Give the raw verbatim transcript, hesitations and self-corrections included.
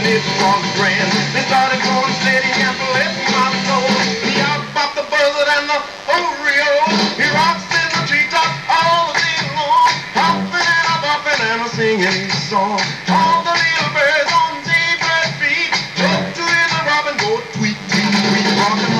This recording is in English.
it was grand. They started going steady and bless my soul. He out-popped the buzzard and the Oreo. He rocks in the treetop all day long, hopping and a bopping and a singing his song. All the little birds on zebra feet, jump to his robin, go tweet, tweet, tweet, rockin'.